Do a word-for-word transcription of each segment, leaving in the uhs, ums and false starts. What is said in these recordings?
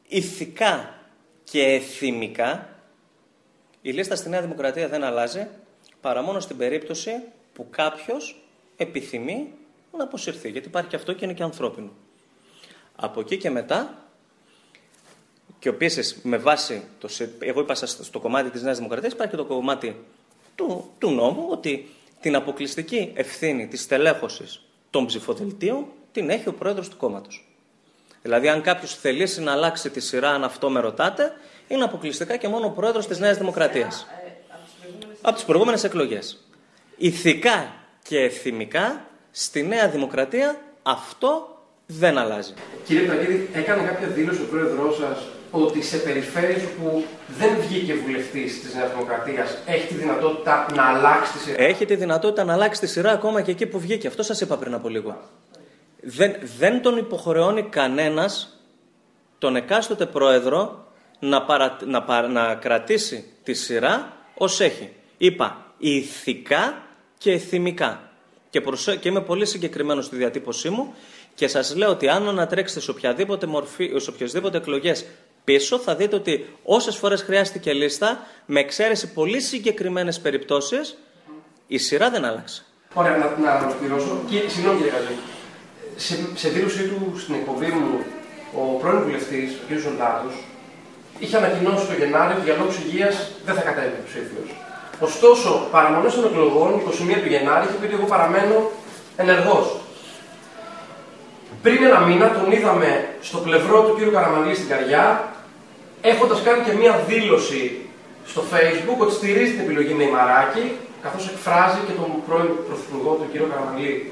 ηθικά και εθιμικά η λίστα στη Νέα Δημοκρατία δεν αλλάζει παρά μόνο στην περίπτωση που κάποιος επιθυμεί να αποσυρθεί. Γιατί υπάρχει και αυτό και είναι και ανθρώπινο. Από εκεί και μετά, και επίσης με βάση, το, εγώ είπα στο κομμάτι της Νέας Δημοκρατίας, υπάρχει και το κομμάτι του, του νόμου, ότι την αποκλειστική ευθύνη της στελέχωσης των ψηφοδελτίων την έχει ο πρόεδρος του κόμματος. Δηλαδή, αν κάποιος θελήσει να αλλάξει τη σειρά, αν αυτό με ρωτάτε, είναι αποκλειστικά και μόνο ο πρόεδρος της Νέας Δημοκρατίας. Από τις προηγούμενες εκλογές. Ηθικά και εθιμικά, στη Νέα Δημοκρατία αυτό δεν αλλάζει. Κύριε Πλακίδη, έκανε κάποια δήλωση ο πρόεδρός σας ότι σε περιφέρειες που δεν βγήκε βουλευτής της Νέας Δημοκρατίας έχει τη δυνατότητα να αλλάξει τη σειρά? Έχει τη δυνατότητα να αλλάξει τη σειρά ακόμα και εκεί που βγήκε. Αυτό σας είπα πριν από λίγο. Δεν, δεν τον υποχρεώνει κανένας τον εκάστοτε πρόεδρο να, παρα, να, παρα, να κρατήσει τη σειρά ως έχει. Είπα ηθικά και εθιμικά. Και, προσέ, και είμαι πολύ συγκεκριμένος στη διατύπωσή μου και σας λέω ότι αν ανατρέξετε σε οποιαδήποτε μορφή, σε οποιασδήποτε εκλογές πίσω, θα δείτε ότι όσες φορές χρειάστηκε λίστα, με εξαίρεση πολύ συγκεκριμένες περιπτώσεις, η σειρά δεν άλλαξε. Ωραία, να, να ολοκληρώσω. Και, συγγνώμη κύριε Καλή, σε, σε δήλωσή του στην εκπομπή μου, ο πρώην βουλευτής, ο κ. Ζολτάτος, είχε ανακοινώσει το Γενάρη ότι για λόγους υγείας δεν θα κατέβει υποψήφιος. Ωστόσο, παραμονές των εκλογών, είκοσι μία του Γενάρη, είχε πει ότι εγώ παραμένω ενεργός. Πριν ένα μήνα τον είδαμε στο πλευρό του κ. Καραμανλή στην Καριά, έχοντας κάνει και μία δήλωση στο Facebook ότι στηρίζει την επιλογή Μεϊμαράκη, καθώς εκφράζει και τον πρώην πρωθυπουργό του κ. Καραμανλή.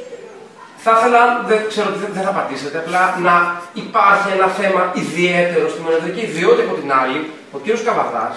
Θα ήθελα, δεν ξέρω ότι δεν θα απαντήσετε, απλά να υπάρχει ένα θέμα ιδιαίτερο στη μοναδική, διότι από την άλλη, ο κ. Καβαδάς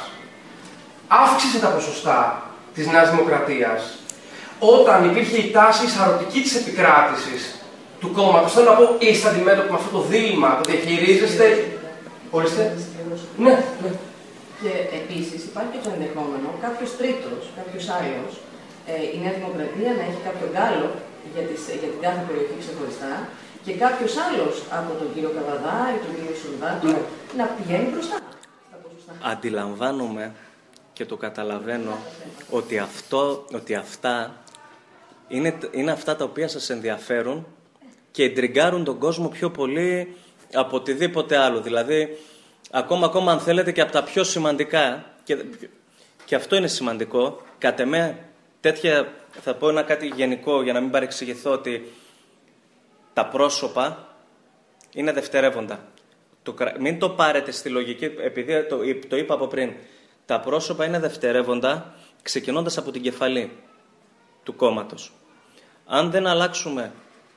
αύξησε τα ποσοστά της Νέας Δημοκρατίας όταν υπήρχε η τάση σαρωτική της επικράτησης του κόμματος. Θέλω να πω, είστε αντιμέτωποι με αυτό το δίλημμα, το διαχειρίζεστε. Ορίστε. Ναι, ναι. Και επίσης υπάρχει και το ενδεχόμενο κάποιος τρίτος, κάποιος άλλος, ε, η Νέα Δημοκρατία να έχει κάποιο γκάλο για, τις, για την κάθε περιοχή ξεχωριστά και κάποιος άλλος από τον κύριο Καβαδά ή τον κύριο Σολδάτο ναι. να πηγαίνει μπροστά στα ποσοστά. Αντιλαμβάνομαι και το καταλαβαίνω ότι, αυτό, ότι αυτά είναι, είναι αυτά τα οποία σας ενδιαφέρουν και εντριγκάρουν τον κόσμο πιο πολύ από οτιδήποτε άλλο. Δηλαδή, ακόμα, ακόμα αν θέλετε και από τα πιο σημαντικά, και, και αυτό είναι σημαντικό, κατ' εμέ, τέτοια, θα πω ένα κάτι γενικό για να μην παρεξηγηθώ, ότι τα πρόσωπα είναι δευτερεύοντα. Το, μην το πάρετε στη λογική, επειδή το, το είπα από πριν, τα πρόσωπα είναι δευτερεύοντα ξεκινώντας από την κεφαλή του κόμματος. Αν δεν αλλάξουμε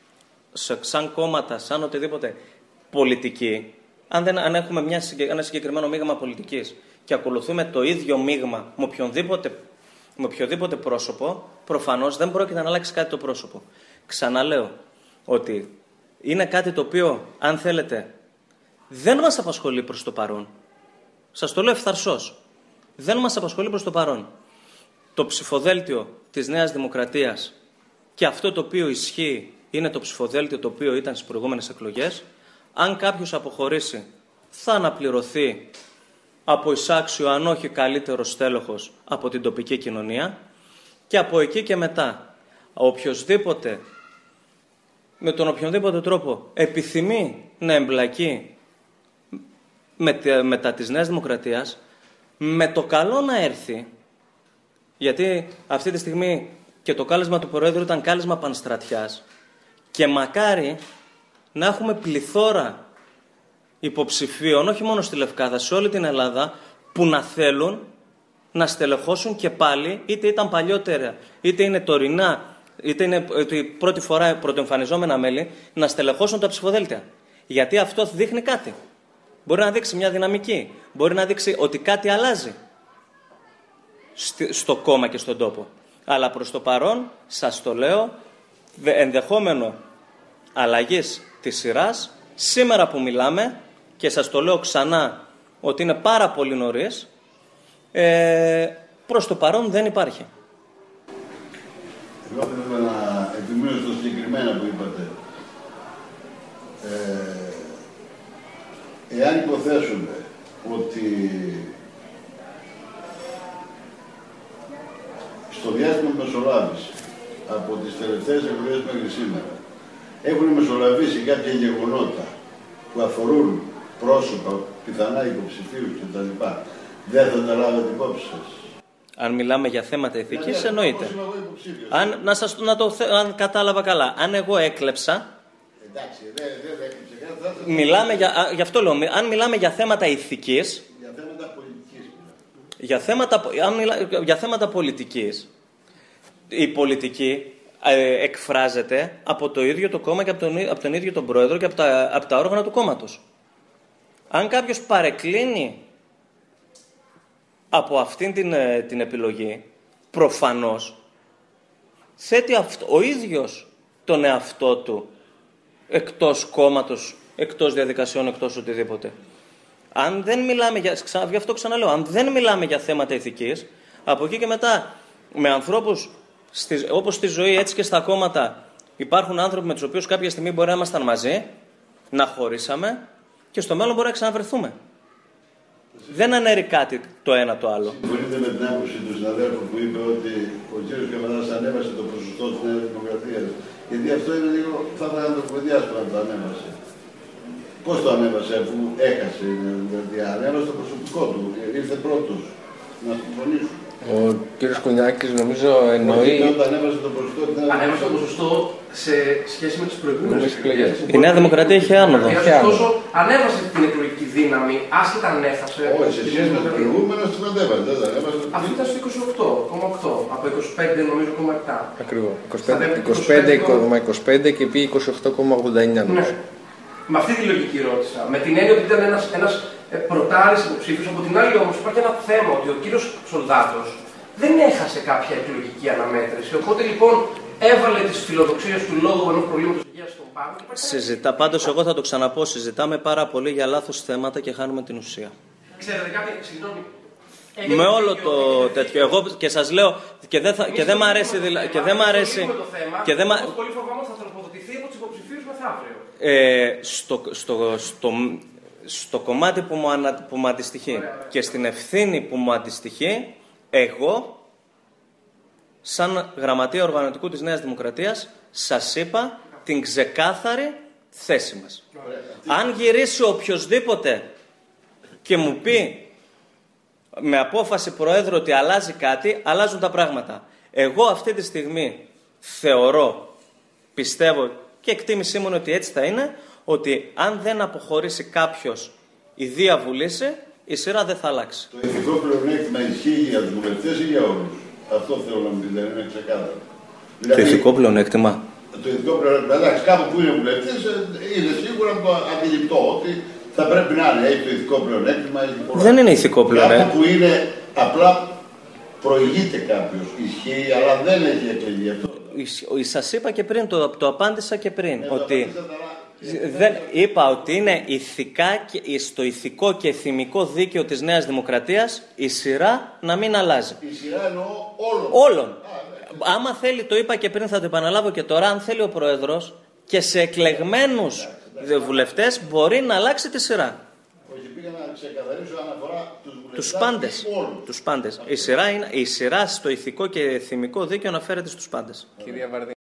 σαν κόμματα, σαν οτιδήποτε πολιτική, αν, δεν, αν έχουμε μια, ένα συγκεκριμένο μείγμα πολιτικής και ακολουθούμε το ίδιο μείγμα με οποιοδήποτε, με οποιοδήποτε πρόσωπο, προφανώς δεν πρόκειται να αλλάξει κάτι το πρόσωπο. Ξαναλέω ότι είναι κάτι το οποίο, αν θέλετε, δεν μας απασχολεί προς το παρόν. Σας το λέω ευθαρσώς. Δεν μας απασχολεί προς το παρόν. Το ψηφοδέλτιο της Νέας Δημοκρατίας και αυτό το οποίο ισχύει είναι το ψηφοδέλτιο το οποίο ήταν στις προηγούμενες εκλογές. Αν κάποιος αποχωρήσει, θα αναπληρωθεί από εισάξιο, αν όχι καλύτερο στέλεχος, από την τοπική κοινωνία και από εκεί και μετά, οποιοσδήποτε, με τον οποιονδήποτε τρόπο επιθυμεί να εμπλακεί με, μετά της Νέας Δημοκρατίας, με το καλό να έρθει, γιατί αυτή τη στιγμή και το κάλεσμα του Προέδρου ήταν κάλεσμα πανστρατιάς και μακάρι να έχουμε πληθώρα υποψηφίων, όχι μόνο στη Λευκάδα, σε όλη την Ελλάδα, που να θέλουν να στελεχώσουν και πάλι, είτε ήταν παλιότερα, είτε είναι τωρινά, είτε είναι η πρώτη φορά πρωτοεμφανιζόμενα μέλη, να στελεχώσουν τα ψηφοδέλτια. Γιατί αυτό δείχνει κάτι. Μπορεί να δείξει μια δυναμική. Μπορεί να δείξει ότι κάτι αλλάζει στο κόμμα και στον τόπο. Αλλά προς το παρόν, σας το λέω, ενδεχόμενο αλλαγής της σειράς, σήμερα που μιλάμε, και σας το λέω ξανά ότι είναι πάρα πολύ νωρίς, ε, προς το παρόν δεν υπάρχει. Εγώ θα ήθελα να επιμείνω στο συγκεκριμένα που είπατε. Ε, εάν υποθέσουμε ότι στο διάστημα που μεσολάβησε από τις τελευταίες εκλογές μέχρι σήμερα έχουν μεσολαβήσει κάποια γεγονότα που αφορούν πρόσωπα, πιθανά υποψηφίους κτλ. Δεν θα τα λάβετε υπόψη σας? Αν μιλάμε για θέματα ηθικής, δηλαδή, εννοείται. Αν, να σας, να το, αν κατάλαβα καλά, αν εγώ έκλεψα. Εντάξει, δεν δε, έκλεψε. Μιλάμε για, γι' αυτό λέω, αν μιλάμε για θέματα ηθικής. Για θέματα πολιτικής. Για θέματα, αν μιλά, για θέματα πολιτικής. Η πολιτική ε, εκφράζεται από το ίδιο το κόμμα και από τον, από τον ίδιο τον πρόεδρο και από τα, από τα όργανα του κόμματος. Αν κάποιος παρεκκλίνει από αυτήν την, την επιλογή, προφανώς θέτει αυτό, ο ίδιος τον εαυτό του εκτός κόμματος, εκτός διαδικασιών, εκτός οτιδήποτε. Αν δεν μιλάμε για, γι' αυτό ξαναλέω, αν δεν μιλάμε για θέματα ηθικής, από εκεί και μετά με ανθρώπους στις, όπως στη ζωή έτσι και στα κόμματα υπάρχουν άνθρωποι με τους οποίους κάποια στιγμή μπορεί να ήμασταν μαζί, να χωρίσαμε και στο μέλλον μπορεί να ξαναβρεθούμε. Δεν ανέρει κάτι το ένα το άλλο. Συμφωνείτε με την άποψη του συναδέλφου που είπε ότι ο κ. Καβαδάς ανέβασε το ποσοστό της Νέας Δημοκρατίας? Γιατί αυτό είναι λίγο, θα ήθελα να το κουβεντιάσω να το ανέβασε. Πώς το ανέβασε αφού έχασε η Νέα Δημοκρατία? Ανέβασε το προσωπικό του, ήρθε πρώτος. Να συμφωνήσουμε. Ο κ. Κουνιάκης νομίζω εννοεί. Ανέβασε το ποσοστό, ανέβασε το ποσοστό σε σχέση με τις προηγούμενες εκλογές. Η Νέα Δημοκρατία είχε άνοδο. Ωστόσο, ανέβασε την εκλογική δύναμη, άσχετα αν έφτασε. Όχι, σε σχέση με το προηγούμενο, την ανέβασε. Αυτή ήταν στο είκοσι οκτώ κόμμα οκτώ, από είκοσι πέντε νομίζω κόμμα επτά. Ακριβώς. είκοσι πέντε κόμμα είκοσι πέντε και πήγε είκοσι οκτώ κόμμα ογδόντα εννιά. Ναι. Με αυτή τη λογική ρώτησα. Με την έννοια ότι ήταν ένας, ένας προτάρης υποψήφιος. Από την άλλη όμως υπάρχει ένα θέμα ότι ο κύριος Σολδάτος δεν έχασε κάποια εκλογική αναμέτρηση. Οπότε λοιπόν έβαλε τις φιλοδοξίες του λόγω ενός προβλήματος υγείας στον πάγκο. Συζητά, πάντως εγώ θα το ξαναπώ, συζητάμε πάρα πολύ για λάθος θέματα και χάνουμε την ουσία. Ξέρετε κάτι, συγγνώμη. Με όλο το τέτοιο. Εγώ και σας λέω και δεν θα, και δεν μ' αρέσει. Δηλα, και δεν μ' αρέσει. Και δεν μ' αρέσει. Πολύ φοβάμαι ότι θα τροποδοτηθεί από τους υποψηφίους μεθαύριο. Ε, στο, στο, στο, στο κομμάτι που μου, ανα, που μου αντιστοιχεί και στην ευθύνη που μου αντιστοιχεί, εγώ, σαν γραμματεία οργανωτικού της Νέας Δημοκρατίας, σας είπα την ξεκάθαρη θέση μας. Αν γυρίσει οποιοσδήποτε και μου πει με απόφαση Προέδρου ότι αλλάζει κάτι, αλλάζουν τα πράγματα. Εγώ αυτή τη στιγμή θεωρώ, πιστεύω και εκτίμησή μου είναι ότι έτσι θα είναι, ότι αν δεν αποχωρήσει κάποιος η διαβουλήση, η σειρά δεν θα αλλάξει. Το ηθικό πλεονέκτημα ισχύει για τους βουλευτές ή για όλους? Αυτό θέλω να μου πείτε, είναι ξεκάθαρο. Το ηθικό πλεονέκτημα. Το ηθικό πλεονέκτημα, εντάξει, κάπου που είναι βουλευτής είναι σίγουρα το αντιληπτό ότι θα πρέπει να είναι, έχει το ηθικό πλεονέκτημα. Δεν είναι ηθικό πλεονέκτημα. Κάπου που είναι απλά προηγείται κάποιος, ισχύει, αλλά δεν έχει εκλεγεί αυτό. Σας είπα και πριν, το, το απάντησα και πριν, ε, ότι δεν, είπα ότι είναι ηθικά, στο ηθικό και εθιμικό δίκαιο της Νέας Δημοκρατίας η σειρά να μην αλλάζει. Η σειρά εννοώ όλων. Όλων. Α, ναι. Άμα θέλει, το είπα και πριν, θα το επαναλάβω και τώρα, αν θέλει ο Πρόεδρος και σε εκλεγμένους βουλευτές μπορεί να αλλάξει τη σειρά. Όχι, πήγα να ξεκαθαρίσω αναφορά τους βουλευτές. Τους πάντες. Τους πάντες. Η σειρά, είναι, η σειρά στο ηθικό και εθιμικό δίκαιο αναφέρεται στους πάντες. Κυρία Βαρδίνη.